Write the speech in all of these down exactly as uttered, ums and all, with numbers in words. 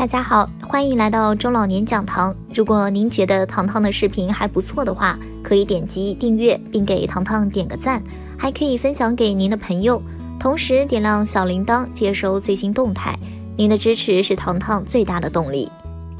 大家好，欢迎来到中老年讲堂。如果您觉得糖糖的视频还不错的话，可以点击订阅并给糖糖点个赞，还可以分享给您的朋友，同时点亮小铃铛接收最新动态。您的支持是糖糖最大的动力。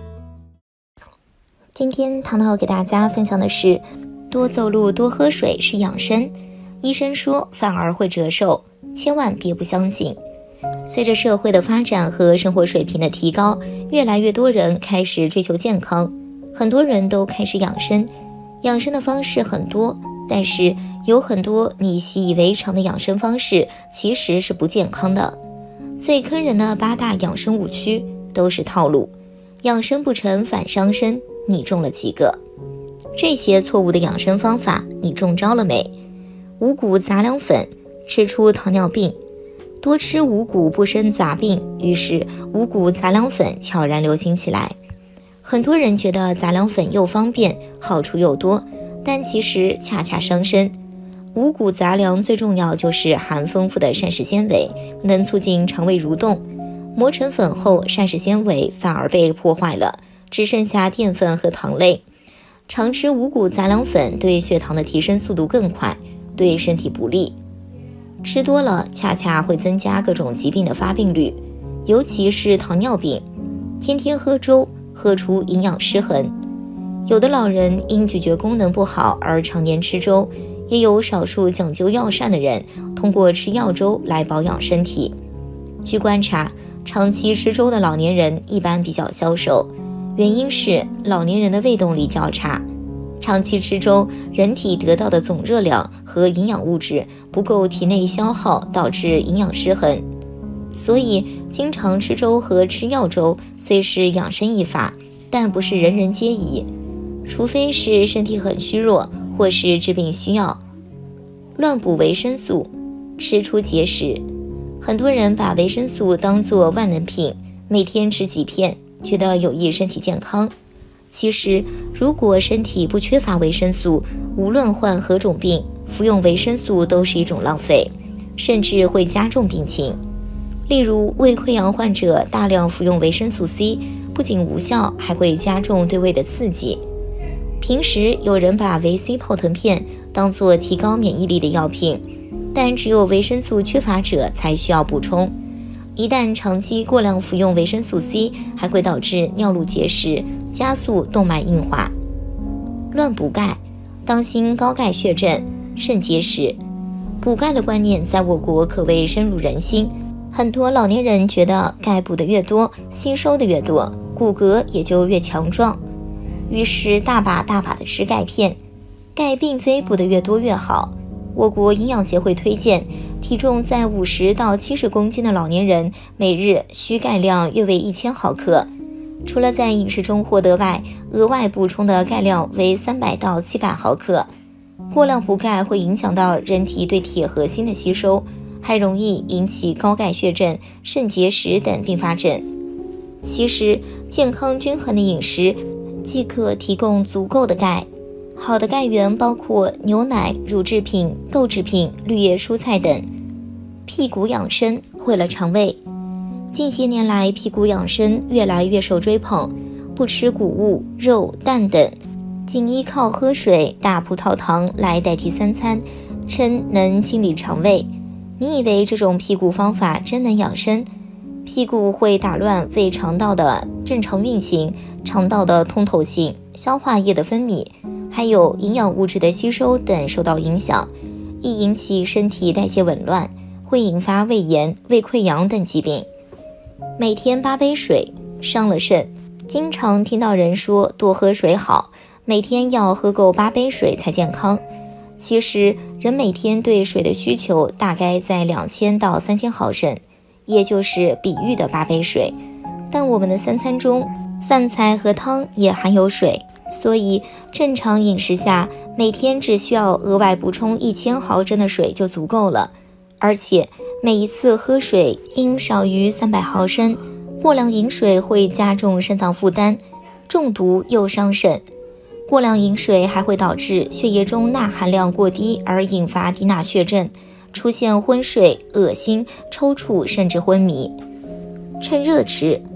今天糖糖要给大家分享的是，多走路多喝水是养生，医生说反而会折寿，千万别不相信。随着社会的发展和生活水平的提高，越来越多人开始追求健康，很多人都开始养生。养生的方式很多，但是有很多你习以为常的养生方式其实是不健康的。最坑人的八大养生误区都是套路，养生不成反伤身，你中了几个？这些错误的养生方法你中招了没？五谷杂粮粉吃出糖尿病，多吃五谷不生杂病，于是五谷杂粮粉悄然流行起来。很多人觉得杂粮粉又方便，好处又多，但其实恰恰伤身。五谷杂粮最重要就是含丰富的膳食纤维，能促进肠胃蠕动。磨成粉后，膳食纤维反而被破坏了，只剩下淀粉和糖类。常吃五谷杂粮粉对血糖的提升速度更快，对身体不利。吃多了恰恰会增加各种疾病的发病率，尤其是糖尿病。天天喝粥，喝出营养失衡。有的老人因咀嚼功能不好而常年吃粥，也有少数讲究药膳的人通过吃药粥来保养身体。据观察，长期吃粥的老年人一般比较消瘦，原因是老年人的胃动力较差。长期吃粥，人体得到的总热量和营养物质不够体内消耗，导致营养失衡。所以经常吃粥和吃药粥虽是养生一法，但不是人人皆宜，除非是身体很虚弱或是治病需要。乱补维生素，吃出结石。很多人把维生素当作万能品，每天吃几片，觉得有益身体健康。其实如果身体不缺乏维生素，无论患何种病，服用维生素都是一种浪费，甚至会加重病情。例如胃溃疡患者大量服用维生素 C， 不仅无效，还会加重对胃的刺激。平时有人把维 C 泡腾片当作提高免疫力的药品，但只有维生素缺乏者才需要补充。一旦长期过量服用维生素 C， 还会导致尿路结石，加速动脉硬化。乱补钙，当心高钙血症、肾结石。补钙的观念在我国可谓深入人心，很多老年人觉得钙补的越多，吸收的越多，骨骼也就越强壮，于是大把大把的吃钙片。钙并非补得越多越好。我国营养协会推荐，体重在五十到七十公斤的老年人每日需钙量约为一千毫克。除了在饮食中获得外，额外补充的钙量为三百到七百毫克。过量补钙会影响到人体对铁和锌的吸收，还容易引起高钙血症、肾结石等并发症。其实健康均衡的饮食即可提供足够的钙。好的钙源包括牛奶、乳制品、豆制品、绿叶蔬菜等。辟谷养生，毁了肠胃。近些年来，辟谷养生越来越受追捧，不吃谷物、肉、蛋等，仅依靠喝水、大葡萄糖来代替三餐，称能清理肠胃。你以为这种辟谷方法真能养生？辟谷会打乱胃肠道的正常运行，肠道的通透性、消化液的分泌，还有营养物质的吸收等受到影响，易引起身体代谢紊乱，会引发胃炎、胃溃疡等疾病。每天八杯水，伤了肾。经常听到人说多喝水好，每天要喝够八杯水才健康。其实人每天对水的需求大概在两千到三千毫升，也就是比喻的八杯水。但我们的三餐中，饭菜和汤也含有水，所以正常饮食下，每天只需要额外补充一千毫升的水就足够了。而且每一次喝水应少于三百毫升，过量饮水会加重肾脏负担，中毒又伤肾。过量饮水还会导致血液中钠含量过低，而引发低钠血症，出现昏睡、恶心、抽搐甚至昏迷。趁热吃，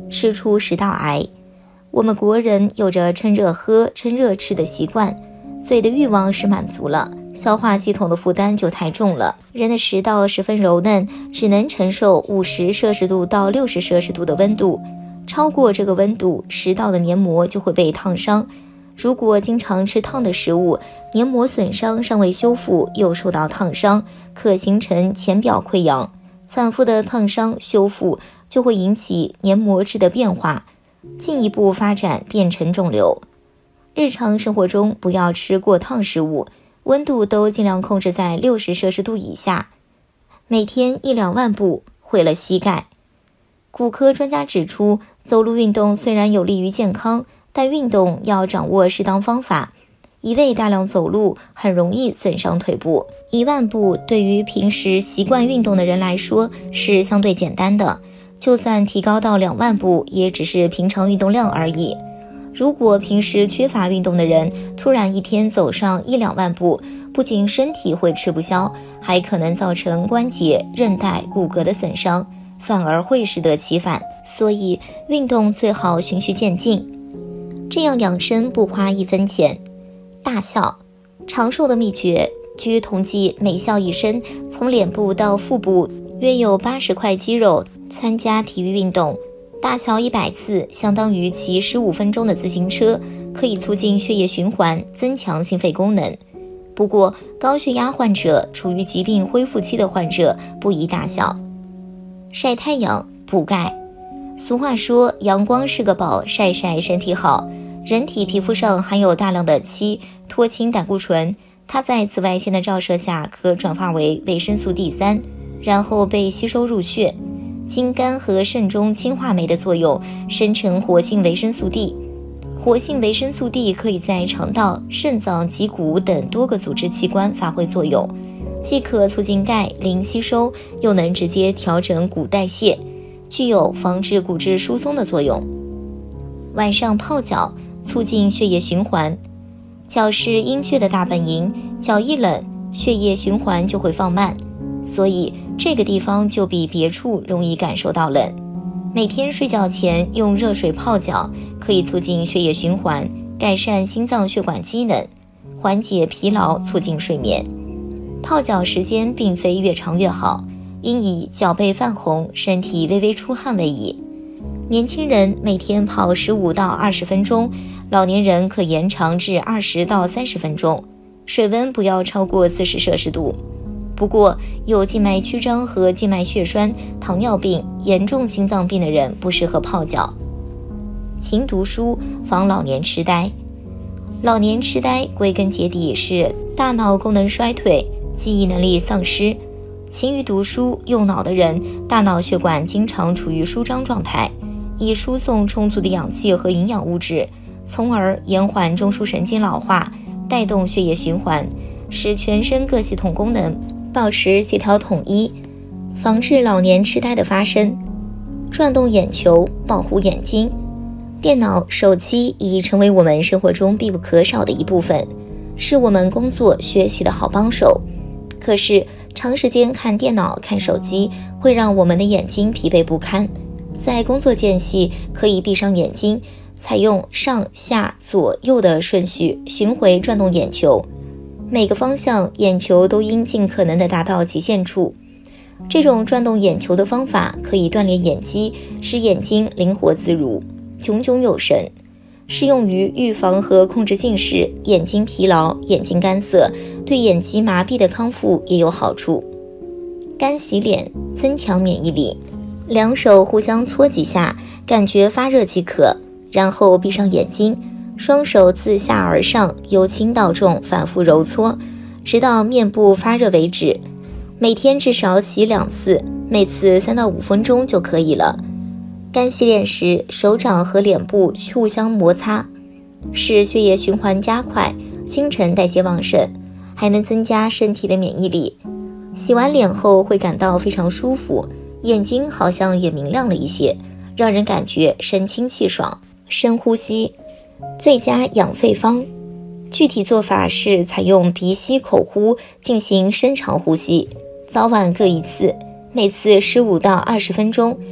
吃出食道癌。我们国人有着趁热喝、趁热吃的习惯，嘴的欲望是满足了，消化系统的负担就太重了。人的食道十分柔嫩，只能承受五十摄氏度到六十摄氏度的温度，超过这个温度，食道的黏膜就会被烫伤。如果经常吃烫的食物，黏膜损伤尚未修复，又受到烫伤，可形成浅表溃疡。反复的烫伤修复就会引起黏膜质的变化，进一步发展变成肿瘤。日常生活中不要吃过烫食物，温度都尽量控制在六十摄氏度以下。每天一两万步，毁了膝盖。骨科专家指出，走路运动虽然有利于健康，但运动要掌握适当方法。一味大量走路很容易损伤腿部。一万步对于平时习惯运动的人来说是相对简单的，就算提高到两万步，也只是平常运动量而已。如果平时缺乏运动的人，突然一天走上一两万步，不仅身体会吃不消，还可能造成关节、韧带、骨骼的损伤，反而会适得其反。所以运动最好循序渐进，这样养生不花一分钱。大笑，长寿的秘诀。据统计，每笑一声，从脸部到腹部约有八十块肌肉参加体育运动。大笑一百次，相当于骑十五分钟的自行车，可以促进血液循环，增强心肺功能。不过，高血压患者、处于疾病恢复期的患者不宜大笑。晒太阳补钙。俗话说，阳光是个宝，晒晒身体好。人体皮肤上含有大量的七脱氢胆固醇，它在紫外线的照射下可转化为维生素 D 三， 然后被吸收入血。经肝和肾中氢化酶的作用，生成活性维生素 D。 活性维生素 D 可以在肠道、肾脏、脊骨等多个组织器官发挥作用，既可促进钙磷吸收，又能直接调整骨代谢，具有防治骨质疏松的作用。晚上泡脚促进血液循环。脚是阴血的大本营，脚一冷，血液循环就会放慢，所以这个地方就比别处容易感受到冷。每天睡觉前用热水泡脚，可以促进血液循环，改善心脏血管机能，缓解疲劳，促进睡眠。泡脚时间并非越长越好，应以脚背泛红、身体微微出汗为宜。年轻人每天泡十五到二十分钟，老年人可延长至二十到三十分钟，水温不要超过四十摄氏度。不过，有静脉曲张和静脉血栓、糖尿病、严重心脏病的人不适合泡脚。勤读书，防老年痴呆。老年痴呆归根结底是大脑功能衰退，记忆能力丧失。勤于读书、用脑的人，大脑血管经常处于舒张状态，以输送充足的氧气和营养物质，从而延缓中枢神经老化，带动血液循环，使全身各系统功能保持协调统一，防治老年痴呆的发生。转动眼球，保护眼睛。电脑、手机已成为我们生活中必不可少的一部分，是我们工作学习的好帮手。可是长时间看电脑、看手机会让我们的眼睛疲惫不堪，在工作间隙可以闭上眼睛，采用上下左右的顺序巡回转动眼球，每个方向眼球都应尽可能的达到极限处。这种转动眼球的方法可以锻炼眼肌，使眼睛灵活自如，炯炯有神，适用于预防和控制近视、眼睛疲劳、眼睛干涩，对眼疾麻痹的康复也有好处。干洗脸，增强免疫力。两手互相搓几下，感觉发热即可，然后闭上眼睛，双手自下而上，由轻到重反复揉搓，直到面部发热为止。每天至少洗两次，每次三到五分钟就可以了。干洗脸时，手掌和脸部互相摩擦，使血液循环加快，新陈代谢旺盛，还能增加身体的免疫力。洗完脸后会感到非常舒服，眼睛好像也明亮了一些，让人感觉神清气爽。深呼吸，最佳养肺方。具体做法是采用鼻吸口呼进行深长呼吸，早晚各一次，每次十五到二十分钟。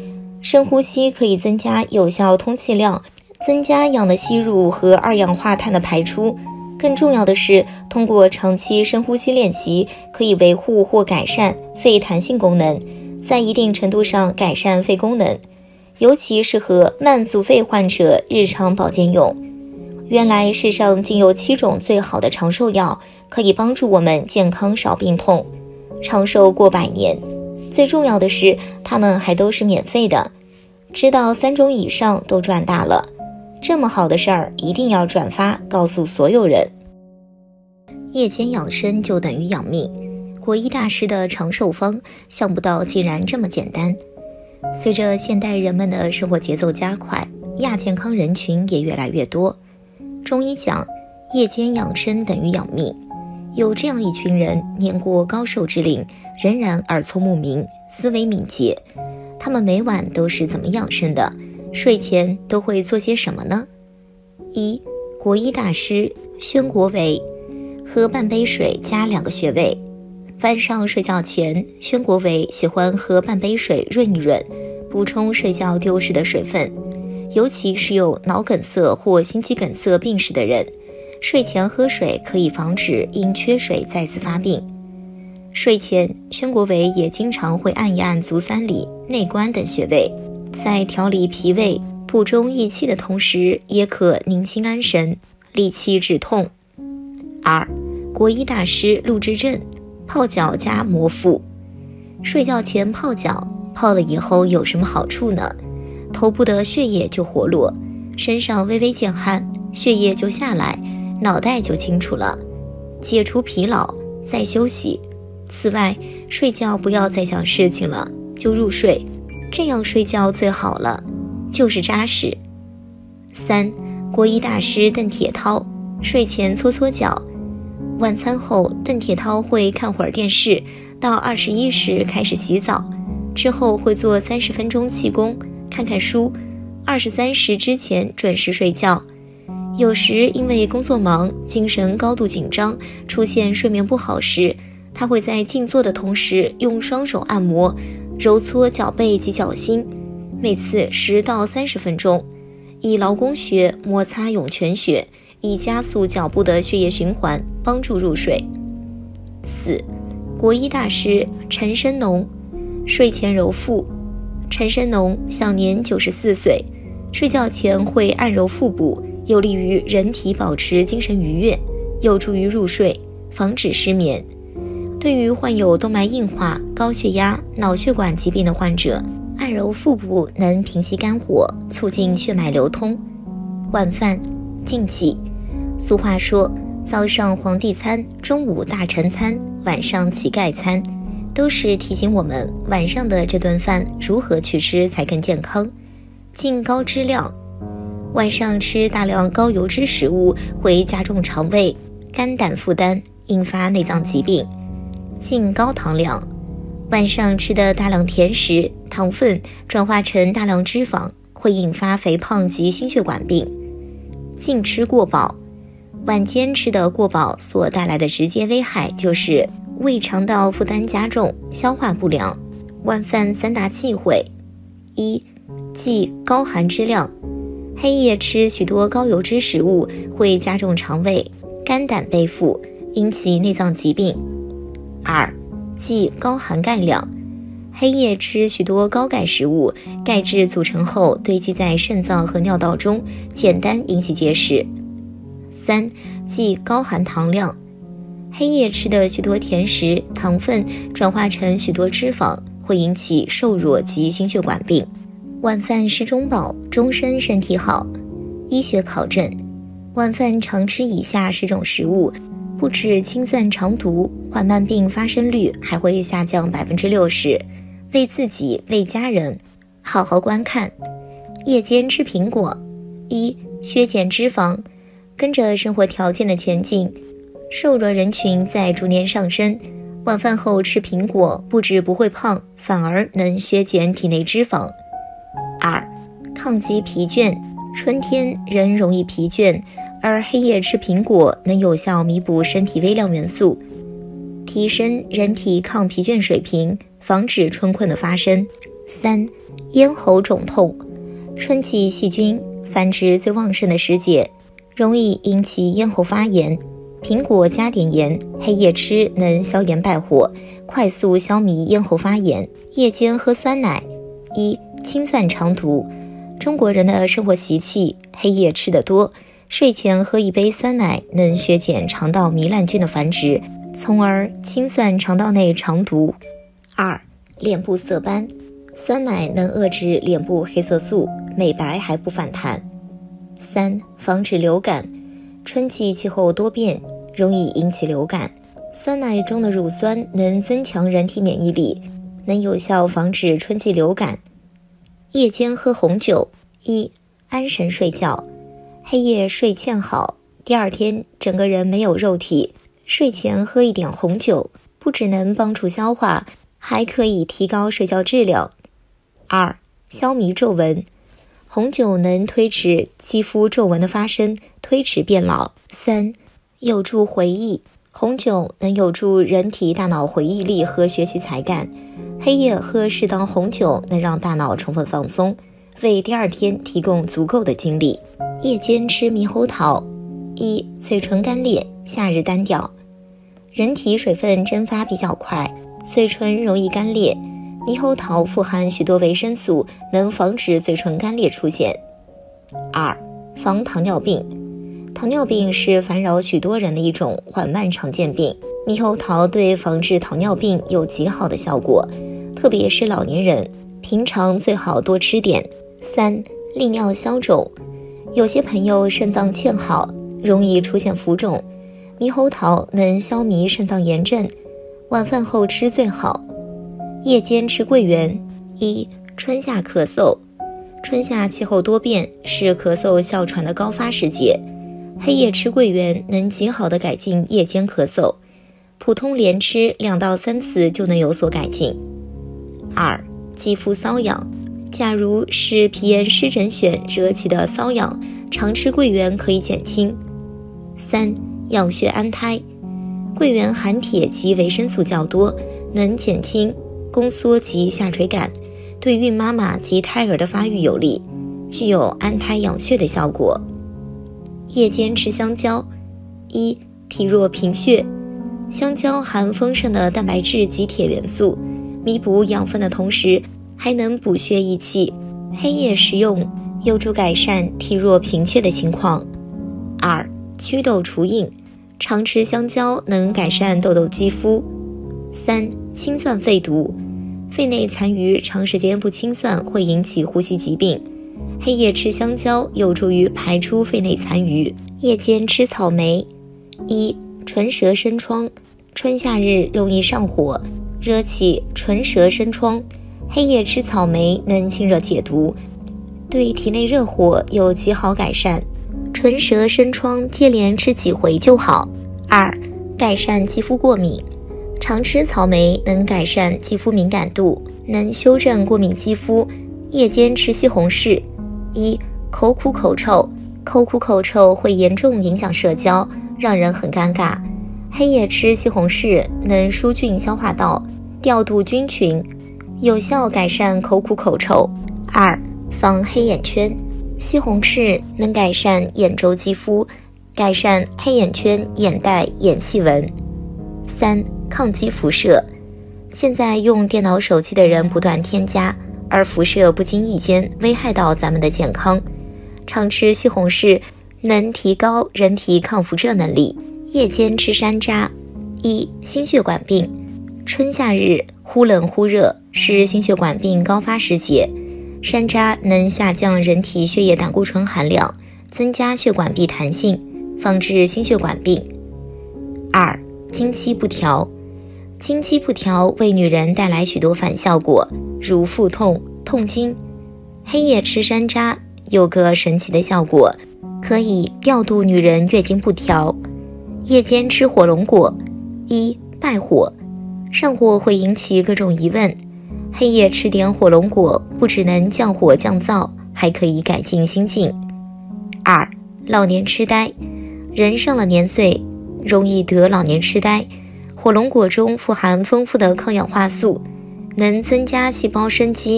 深呼吸可以增加有效通气量，增加氧的吸入和二氧化碳的排出。更重要的是，通过长期深呼吸练习，可以维护或改善肺弹性功能，在一定程度上改善肺功能，尤其适合慢阻肺患者日常保健用。原来世上竟有七种最好的长寿药，可以帮助我们健康少病痛，长寿过百年。最重要的是，它们还都是免费的。知道三种以上都赚大了。这么好的事儿，一定要转发，告诉所有人。夜间养生就等于养命，国医大师的长寿方，想不到竟然这么简单。随着现代人们的生活节奏加快，亚健康人群也越来越多。中医讲，夜间养生等于养命。有这样一群人，年过高寿之龄，仍然耳聪目明，思维敏捷。他们每晚都是怎么养生的？睡前都会做些什么呢？一、国医大师宣国维，喝半杯水加两个穴位。晚上睡觉前，宣国维喜欢喝半杯水润一润，补充睡觉丢失的水分。尤其是有脑梗塞或心肌梗塞病史的人，睡前喝水可以防止因缺水再次发病。睡前，宣国维也经常会按一按足三里、内关等穴位，在调理脾胃、补中益气的同时，也可宁心安神、利气止痛。二、国医大师陆之正，泡脚加摩腹。睡觉前泡脚，泡了以后有什么好处呢？头部的血液就活络，身上微微见汗，血液就下来，脑袋就清楚了，解除疲劳，再休息。此外，睡觉不要再想事情了，就入睡，这样睡觉最好了，就是扎实。三、国医大师邓铁涛，睡前搓搓脚。晚餐后，邓铁涛会看会儿电视，到二十一时开始洗澡，之后会做三十分钟气功，看看书，二十三时之前准时睡觉。有时因为工作忙，精神高度紧张，出现睡眠不好时，他会在静坐的同时用双手按摩、揉搓脚背及脚心，每次十到三十分钟，以劳宫穴摩擦涌泉穴，以加速脚部的血液循环，帮助入睡。四、国医大师陈生农，睡前揉腹。陈生农享年九十四岁，睡觉前会按揉腹部，有利于人体保持精神愉悦，有助于入睡，防止失眠。对于患有动脉硬化、高血压、脑血管疾病的患者，按揉腹部能平息肝火，促进血脉流通。晚饭禁忌。俗话说，早上皇帝餐，中午大臣餐，晚上乞丐餐，都是提醒我们晚上的这顿饭如何去吃才更健康。禁高脂量，晚上吃大量高油脂食物会加重肠胃、肝胆负担，引发内脏疾病。禁高糖量，晚上吃的大量甜食、糖分转化成大量脂肪，会引发肥胖及心血管病。禁吃过饱，晚间吃的过饱所带来的直接危害就是胃肠道负担加重，消化不良。晚饭三大忌讳：一、忌高含脂量，黑夜吃许多高油脂食物会加重肠胃、肝胆背负，引起内脏疾病。二、忌高含钙量，黑夜吃许多高钙食物，钙质组成后堆积在肾脏和尿道中，简单引起结石。三、忌高含糖量，黑夜吃的许多甜食，糖分转化成许多脂肪，会引起瘦弱及心血管病。晚饭适中饱，终身身体好。医学考证，晚饭常吃以下十种食物，不止清算肠毒，缓慢病发生率还会下降百分之六十。为自己，为家人，好好观看。夜间吃苹果，一、削减脂肪。跟着生活条件的前进，瘦弱人群在逐年上升，晚饭后吃苹果不止不会胖，反而能削减体内脂肪。二、抗击疲倦，春天人容易疲倦，而黑夜吃苹果能有效弥补身体微量元素，提升人体抗疲倦水平，防止春困的发生。三、 咽喉肿痛。春季细菌繁殖最旺盛的时节，容易引起咽喉发炎。苹果加点盐，黑夜吃能消炎败火，快速消弭咽喉发炎。夜间喝酸奶。一、清算肠毒。中国人的生活习气，黑夜吃得多，睡前喝一杯酸奶能削减肠道糜烂菌的繁殖，从而清算肠道内肠毒。二、脸部色斑。酸奶能遏制脸部黑色素，美白还不反弹。三、防止流感。春季气候多变，容易引起流感。酸奶中的乳酸能增强人体免疫力，能有效防止春季流感。夜间喝红酒。一、安神睡觉。黑夜睡欠好，第二天整个人没有肉体，睡前喝一点红酒，不只能帮助消化，还可以提高睡觉质量。二、消弭皱纹。红酒能推迟肌肤皱纹的发生，推迟变老。三、有助回忆。红酒能有助人体大脑回忆力和学习才干，黑夜喝适当红酒能让大脑充分放松，为第二天提供足够的精力。夜间吃猕猴桃。一、嘴唇干裂，夏日单调。人体水分蒸发比较快，嘴唇容易干裂，猕猴桃富含许多维生素，能防止嘴唇干裂出现。二、防糖尿病。糖尿病是烦扰许多人的一种缓慢常见病，猕猴桃对防治糖尿病有极好的效果，特别是老年人，平常最好多吃点。三、利尿消肿。有些朋友肾脏欠好，容易出现浮肿，猕猴桃能消弭肾脏炎症，晚饭后吃最好。夜间吃桂圆。一、春夏咳嗽。春夏气候多变，是咳嗽哮喘的高发时节，黑夜吃桂圆能极好的改进夜间咳嗽，普通连吃两到三次就能有所改进。二、肌肤瘙痒。假如是皮炎湿疹癣惹起的瘙痒，常吃桂圆可以减轻。三、养血安胎。桂圆含铁及维生素较多，能减轻宫缩及下垂感，对孕妈妈及胎儿的发育有利，具有安胎养血的效果。夜间吃香蕉。一、体弱贫血。香蕉含丰盛的蛋白质及铁元素，弥补养分的同时还能补血益气，黑夜食用有助改善体弱贫血的情况。二、祛痘除印。常吃香蕉能改善痘痘肌肤。三、清算肺毒。肺内残余长时间不清算会引起呼吸疾病，黑夜吃香蕉有助于排出肺内残余。夜间吃草莓。一、唇舌生疮。春夏日容易上火，惹起唇舌生疮，黑夜吃草莓能清热解毒，对体内热火有极好改善。唇舌生疮接连吃几回就好。二、改善肌肤过敏。常吃草莓能改善肌肤敏感度，能修正过敏肌肤。夜间吃西红柿。一、口苦口臭。口苦口臭会严重影响社交，让人很尴尬，黑夜吃西红柿能疏浚消化道，调度菌群，有效改善口苦口臭。二、防黑眼圈。西红柿能改善眼周肌肤，改善黑眼圈、眼袋、眼细纹。三、抗击辐射。现在用电脑手机的人不断添加，而辐射不经意间危害到咱们的健康。常吃西红柿能提高人体抗辐射能力。夜间吃山楂。一、心血管病。春夏日忽冷忽热，是心血管病高发时节，山楂能下降人体血液胆固醇含量，增加血管壁弹性，防治心血管病。二、经期不调。经期不调为女人带来许多反效果，如腹痛、痛经。黑夜吃山楂有个神奇的效果，可以调度女人月经不调。夜间吃火龙果。一、败火。上火会引起各种疑问，黑夜吃点火龙果不只能降火降燥，还可以改进心境。二、老年痴呆。人上了年岁容易得老年痴呆，火龙果中富含丰富的抗氧化素，能增加细胞生机，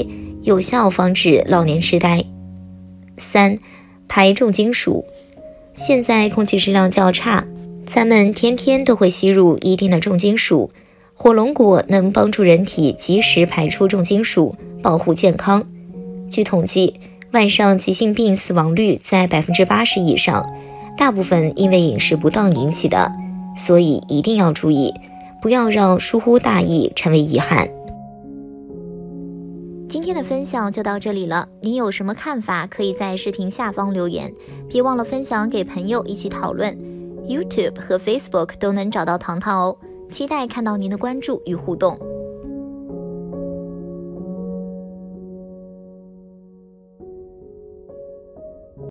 有效防止老年痴呆。三、排重金属。现在空气质量较差，咱们天天都会吸入一定的重金属，火龙果能帮助人体及时排出重金属，保护健康。据统计，晚上急性病死亡率在 百分之八十 以上，大部分因为饮食不当引起的，所以一定要注意，不要让疏忽大意成为遗憾。今天的分享就到这里了，你有什么看法可以在视频下方留言，别忘了分享给朋友一起讨论。 YouTube 和 Facebook 都能找到糖糖哦，期待看到您的关注与互动。